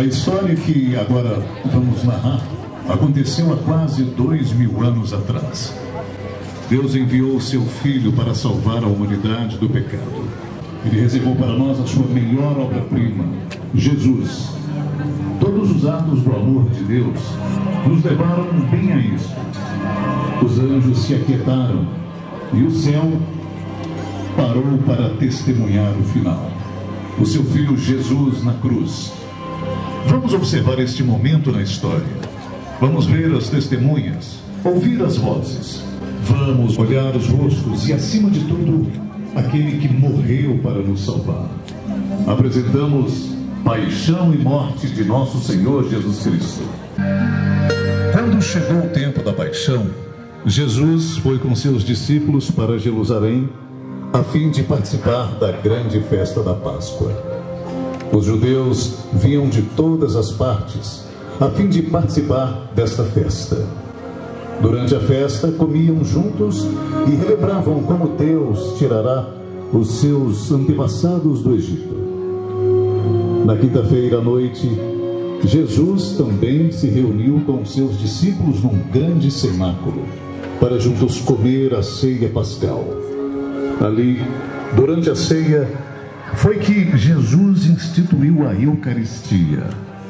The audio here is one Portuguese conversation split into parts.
A história que agora vamos narrar aconteceu há quase 2000 anos atrás. Deus enviou o seu Filho para salvar a humanidade do pecado. Ele reservou para nós a sua melhor obra-prima, Jesus. Todos os atos do amor de Deus nos levaram bem a isso. Os anjos se aquietaram e o céu parou para testemunhar o final. O seu Filho Jesus na cruz. Vamos observar este momento na história. Vamos ver as testemunhas, ouvir as vozes. Vamos olhar os rostos e, acima de tudo, aquele que morreu para nos salvar. Apresentamos paixão e morte de nosso Senhor Jesus Cristo. Quando chegou o tempo da paixão, Jesus foi com seus discípulos para Jerusalém a fim de participar da grande festa da Páscoa. Os judeus vinham de todas as partes a fim de participar desta festa. Durante a festa, comiam juntos e relembravam como Deus tirará os seus antepassados do Egito. Na quinta-feira à noite, Jesus também se reuniu com seus discípulos num grande cenáculo para juntos comer a ceia pascal. Ali, durante a ceia, foi que Jesus instituiu a Eucaristia.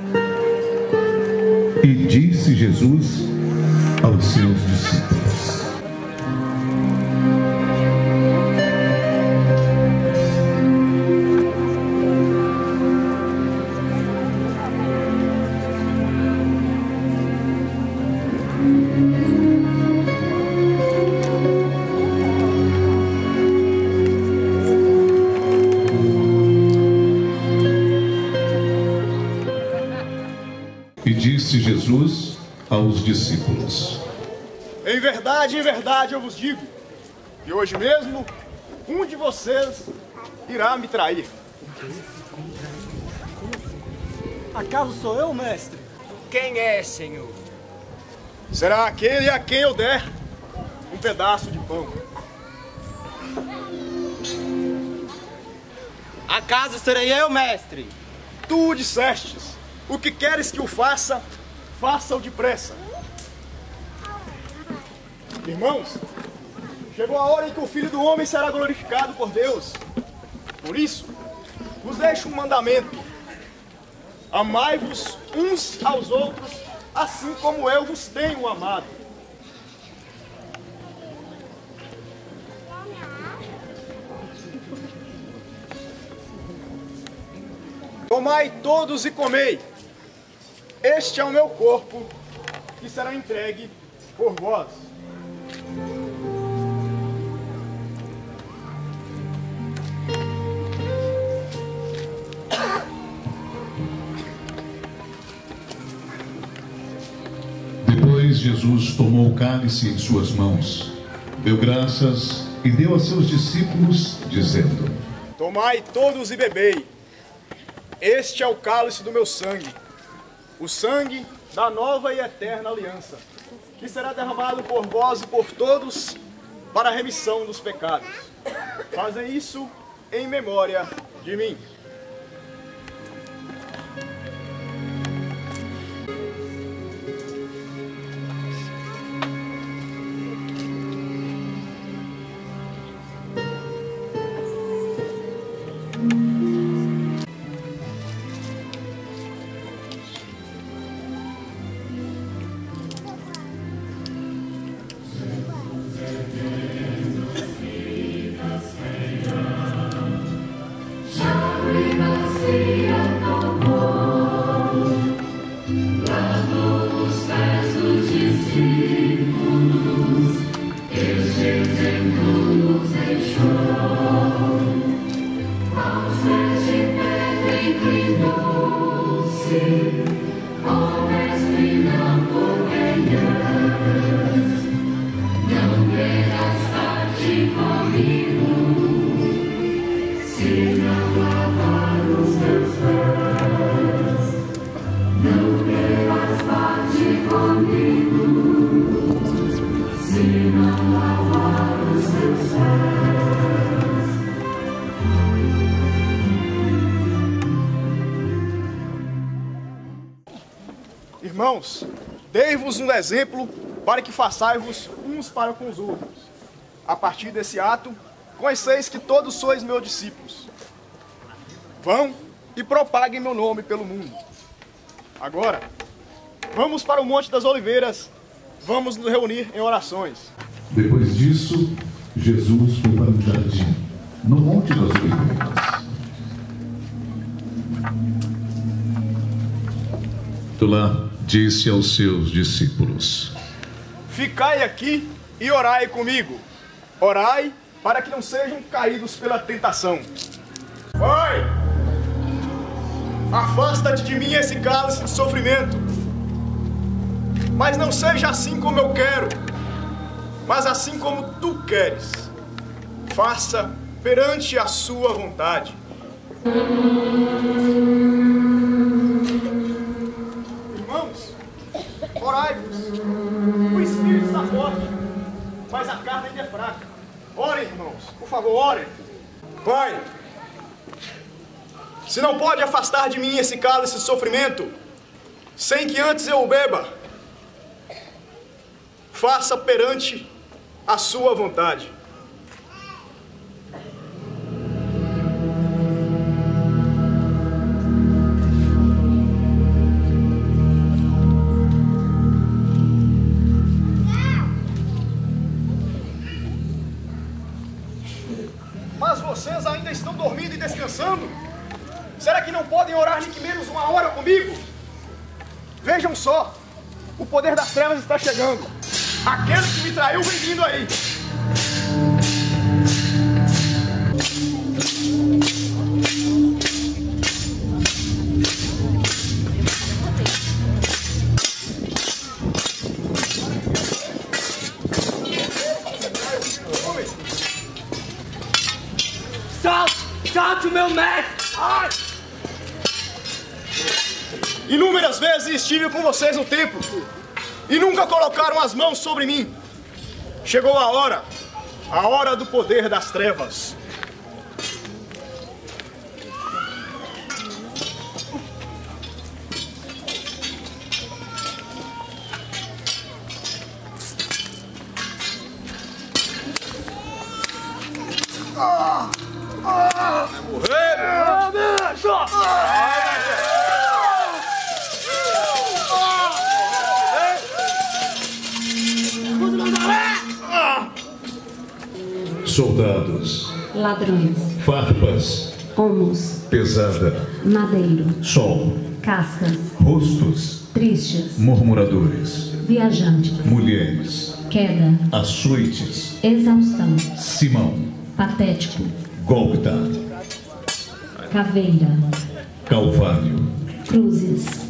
E disse Jesus aos seus discípulos: E disse Jesus aos discípulos: em verdade eu vos digo, que hoje mesmo um de vocês irá me trair. Acaso sou eu, mestre? Quem é, Senhor? Será aquele a quem eu der um pedaço de pão. Acaso serei eu, mestre? Tu dissestes: o que queres que o faça, faça-o depressa. Irmãos, chegou a hora em que o Filho do Homem será glorificado por Deus. Por isso, vos deixo um mandamento: amai-vos uns aos outros, assim como eu vos tenho amado. Tomai todos e comei. Este é o meu corpo, que será entregue por vós. Depois Jesus tomou o cálice em suas mãos, deu graças e deu a seus discípulos, dizendo: Tomai todos e bebei. Este é o cálice do meu sangue, o sangue da nova e eterna aliança, que será derramado por vós e por todos para a remissão dos pecados. Fazem isso em memória de mim. Irmãos, dei-vos um exemplo para que façais-vos uns para com os outros. A partir desse ato, conheceis que todos sois meus discípulos. Vão e propaguem meu nome pelo mundo. Agora, vamos para o Monte das Oliveiras, vamos nos reunir em orações. Depois disso, Jesus foi para o jardim, no Monte das Oliveiras. Lá disse aos seus discípulos: Ficai aqui e orai comigo. Orai para que não sejam caídos pela tentação. Pai, afasta-te de mim esse cálice de sofrimento. Mas não seja assim como eu quero, mas assim como tu queres. Faça perante a sua vontade. Irmãos, orai-vos. O espírito está forte, mas a carne ainda é fraca. Orem, irmãos, por favor, orem. Pai, se não pode afastar de mim esse cálice de sofrimento, sem que antes eu o beba, faça perante a sua vontade. Mas vocês ainda estão dormindo e descansando? Será que não podem orar nem que menos uma hora comigo? Vejam só, o poder das trevas está chegando. Aquele que me traiu vem vindo aí. Solte o meu mestre! Ai! Inúmeras vezes estive com vocês no templo e nunca colocaram as mãos sobre mim. Chegou a hora do poder das trevas. Vai morrer! Soldados, ladrões, farpas, homos, pesada, madeiro, sol, cascas, rostos, tristes, murmuradores, viajantes, mulheres, queda, açoites, exaustão, Simão, patético, Gólgota, caveira, Calvário, cruzes.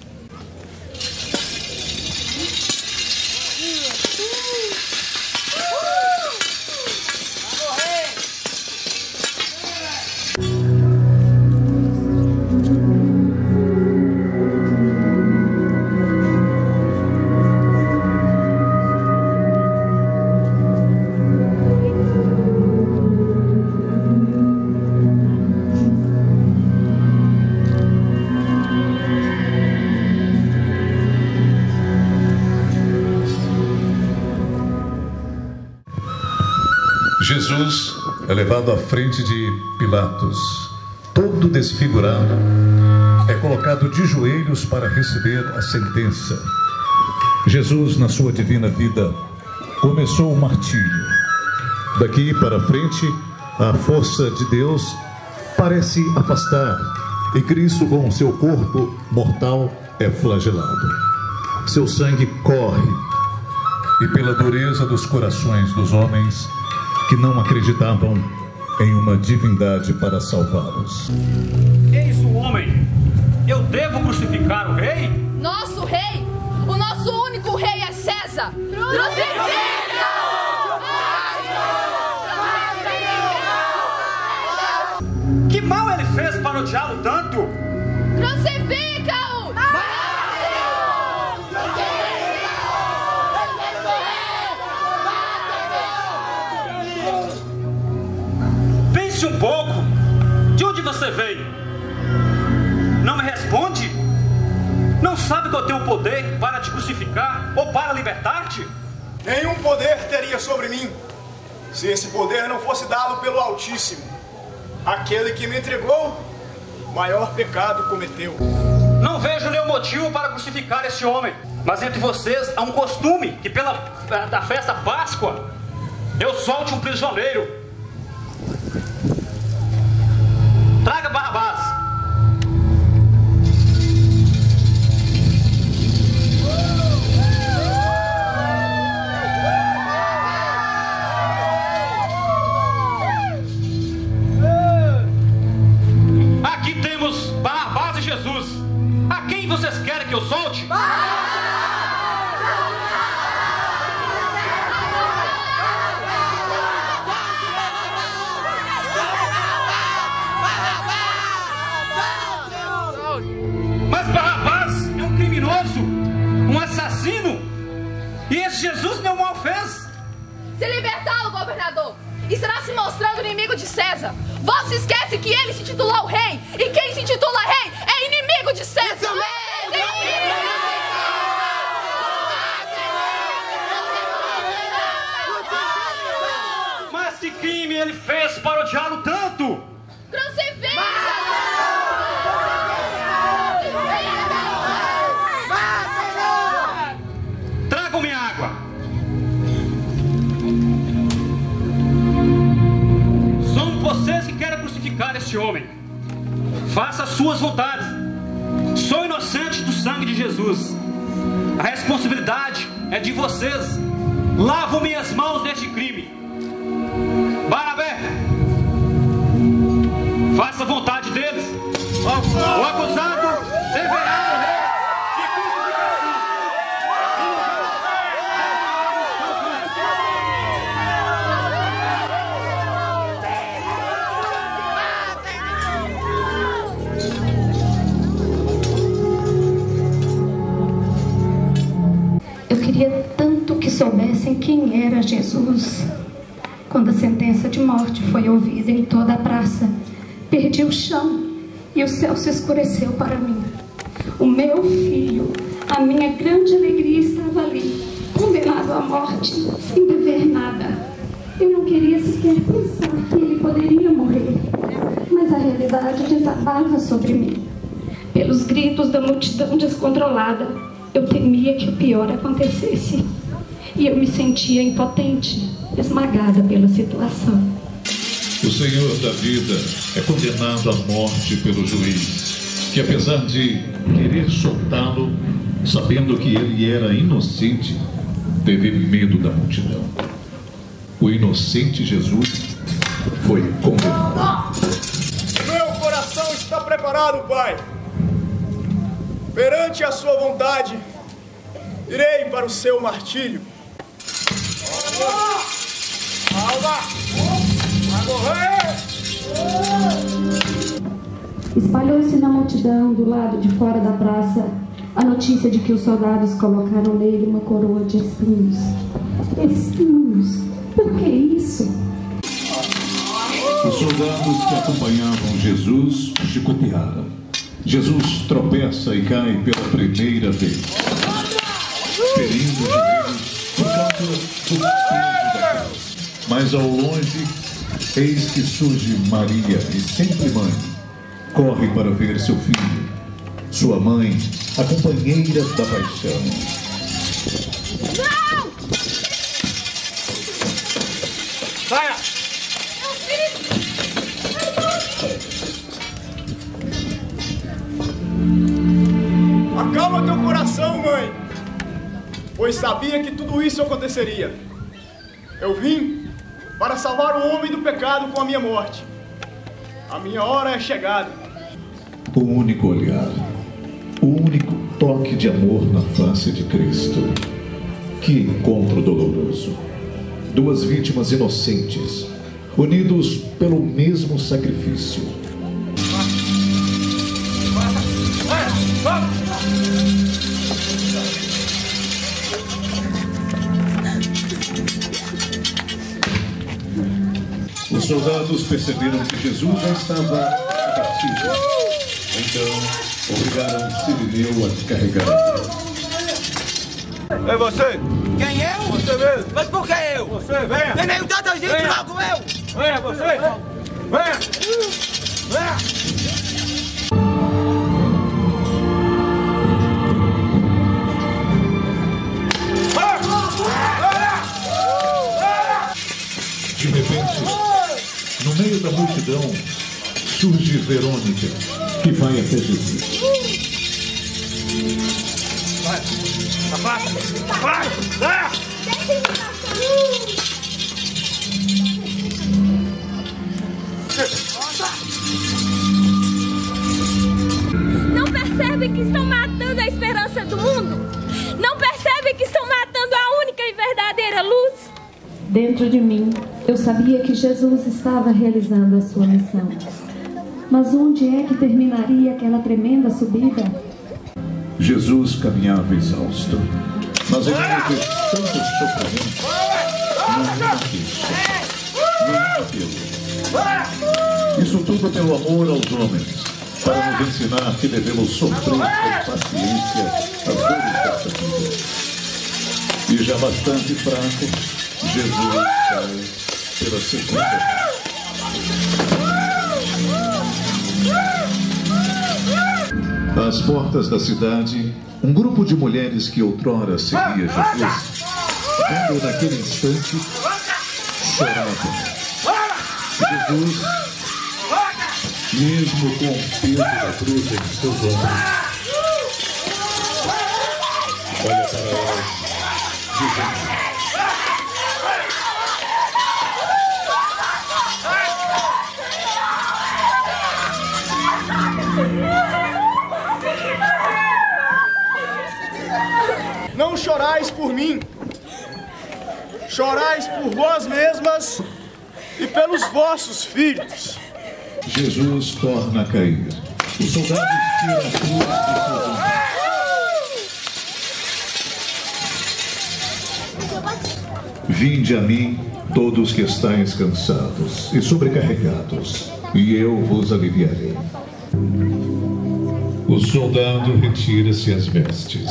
Jesus é levado à frente de Pilatos, todo desfigurado, é colocado de joelhos para receber a sentença. Jesus, na sua divina vida, começou o martírio. Daqui para frente, a força de Deus parece afastar, e Cristo, com o seu corpo mortal, é flagelado. Seu sangue corre, e pela dureza dos corações dos homens que não acreditavam em uma divindade para salvá-los. Eis o homem. Eu devo crucificar o rei? Nosso rei? O nosso único rei é César! Que mal ele fez para odiá-lo tanto? Crucifica-o! Pense um pouco. De onde você veio? Não me responde? Não Não sabe que eu tenho poder para te crucificar ou para libertar-te? Nenhum poder teria sobre mim, se esse poder não fosse dado pelo Altíssimo. Aquele que me entregou, maior pecado cometeu. Não vejo nenhum motivo para crucificar esse homem. Mas entre vocês há um costume que da festa Páscoa eu solte um prisioneiro. Traga Barrabás. Aqui temos Barrabás e Jesus. A quem vocês querem que eu solte? Mas Barrabás é um criminoso, um assassino, e esse Jesus nenhum mal fez. Se libertá-lo, governador, e será se mostrando inimigo de César. Você esquece que ele se titulou rei, e quem se titula rei é inimigo de César. Mas que crime ele fez para odiá-lo tanto? Crucifica! Tragam-me água. São vocês que querem crucificar este homem. Faça as suas vontades. Sou inocente do sangue de Jesus. A responsabilidade é de vocês. Lavam minhas mãos deste crime. Barnabé, faça a vontade deles. O acusado deverá morrer de crucificação. Eu queria tanto que soubessem quem era Jesus. Quando a sentença de morte foi ouvida em toda a praça, perdi o chão e o céu se escureceu para mim. O meu filho, a minha grande alegria, estava ali, condenado à morte, sem dever nada. Eu não queria sequer pensar que ele poderia morrer, mas a realidade desabava sobre mim. Pelos gritos da multidão descontrolada, eu temia que o pior acontecesse. E eu me sentia impotente, esmagada pela situação. O Senhor da vida é condenado à morte pelo juiz, que apesar de querer soltá-lo, sabendo que ele era inocente, teve medo da multidão. O inocente Jesus foi condenado. Meu coração está preparado, Pai. Perante a sua vontade, irei para o seu martírio. Alva! A correr! Espalhou-se na multidão, do lado de fora da praça, a notícia de que os soldados colocaram nele uma coroa de espinhos. Espinhos? Por que isso? Os soldados que acompanhavam Jesus chicotearam. Jesus tropeça e cai pela primeira vez, ferindo os joelhos por causa do peso da cruz. Mas ao longe, eis que surge Maria, e sempre mãe, corre para ver seu filho, sua mãe, a companheira da paixão. Não! Saia! Acalma teu coração, mãe, pois sabia que tudo isso aconteceria. Eu vim para salvar o homem do pecado com a minha morte. A minha hora é chegada. O único olhar, o único toque de amor na face de Cristo. Que encontro doloroso. Duas vítimas inocentes, unidos pelo mesmo sacrifício. Os soldados perceberam que Jesus já estava abatido. Então, obrigaram um sirineu a carregar a cruz. É você? Quem eu? Você mesmo. Mas por que eu? Você, venha. Tem nem tanta gente, Venha. logo eu! Venha, você. Venha. Venha. De repente, no meio da multidão, surge Verônica, que vai até Jesus. Vai. Vai. Vai. Não percebem que estão matando a esperança do mundo? Não percebem que estão matando a única e verdadeira luz? Dentro de mim, eu sabia que Jesus estava realizando a sua missão. Mas onde é que terminaria aquela tremenda subida? Jesus caminhava exausto, mas em meio de tanto sofrimento, nenhuma queixa, nenhum apelo. Isso tudo pelo amor aos homens, para nos ensinar que devemos sofrer com paciência as dores desta vida. E já bastante fraco, Jesus cai pela segunda vez. Às portas da cidade, um grupo de mulheres que outrora seguia Jesus, vendo naquele instante, choravam. Jesus, mesmo com o peso da cruz em seus ombros, olha para elas, dizendo: Não chorais por mim, chorais por vós mesmas e pelos vossos filhos. Jesus torna a cair. O soldado tira a cruz de seus ombros. Vinde a mim, todos que estáis cansados e sobrecarregados, e eu vos aliviarei. O soldado retira-se as vestes.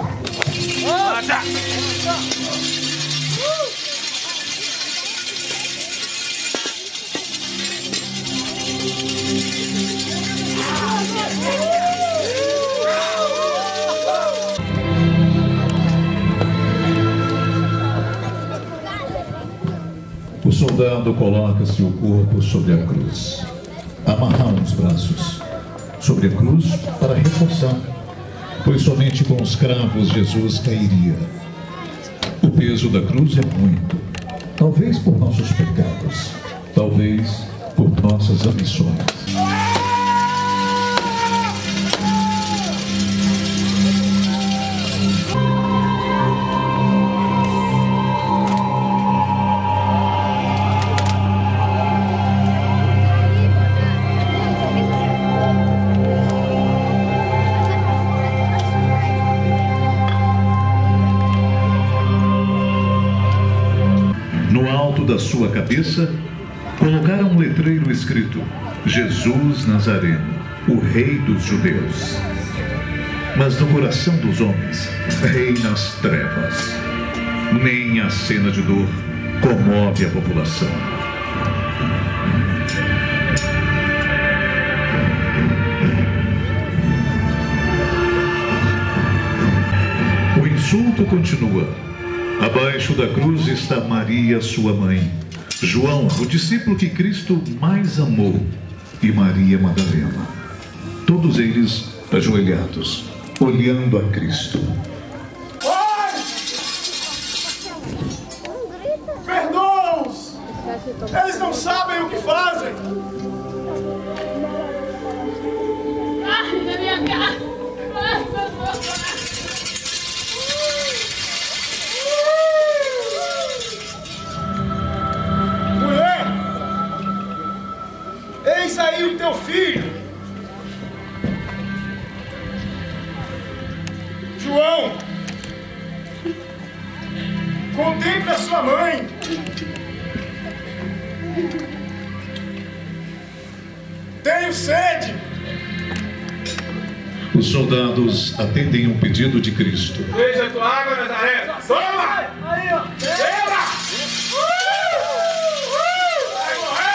O soldado coloca-se o corpo sobre a cruz, amarrar os braços sobre a cruz para reforçar, pois somente com os cravos Jesus cairia. O peso da cruz é muito, talvez por nossos pecados, talvez por nossas ambições. No alto da sua cabeça, colocaram um letreiro escrito: Jesus Nazareno, o Rei dos Judeus. Mas no coração dos homens reina as trevas. Nem a cena de dor comove a população. O insulto continua. Abaixo da cruz está Maria, sua mãe, João, o discípulo que Cristo mais amou, e Maria Madalena. Todos eles ajoelhados, olhando a Cristo. Pai! Perdoa-os! Eles não sabem o que fazem! Ai, da minha casa! Mulher! Eis aí o teu filho! João! Contemple a sua mãe! Tenho sede! Os soldados atendem um pedido de Cristo. Veja tua água, Nazaré. Toma! Aí, ó. Beba! Vai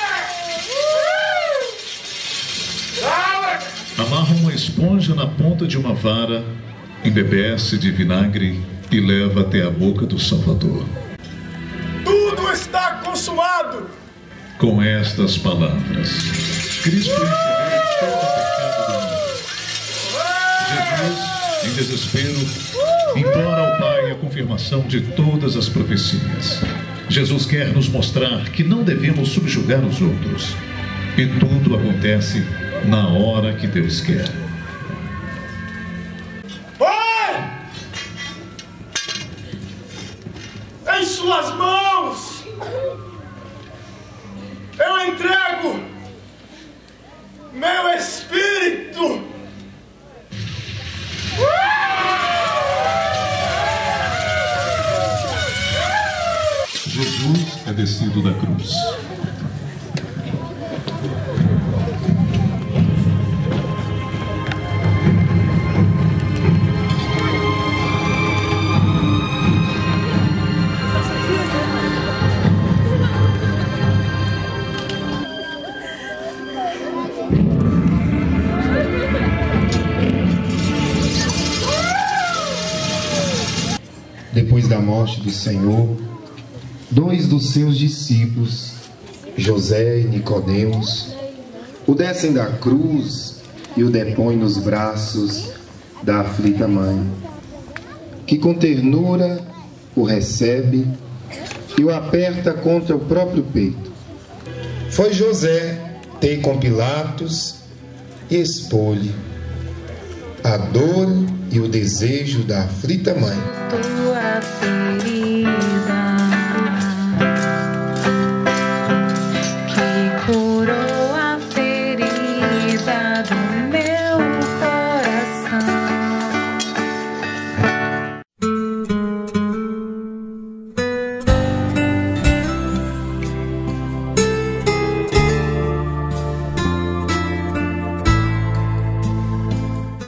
morrer! Amarra uma esponja na ponta de uma vara, embebece de vinagre e leva até a boca do Salvador. Tudo está consumado. Com estas palavras, Cristo recebeu todo o pecado do mundo. Jesus, em desespero, implora ao Pai a confirmação de todas as profecias. Jesus quer nos mostrar que não devemos subjugar os outros. E tudo acontece na hora que Deus quer. Pai! Em suas mãos eu entrego meu espírito. Jesus é descido da cruz. Depois da morte do Senhor, 2 dos seus discípulos, José e Nicodemos, o descem da cruz e o depõem nos braços da aflita mãe, que com ternura o recebe e o aperta contra o próprio peito. Foi José ter com Pilatos e expor-lhe a dor e o desejo da aflita mãe. Tua filha.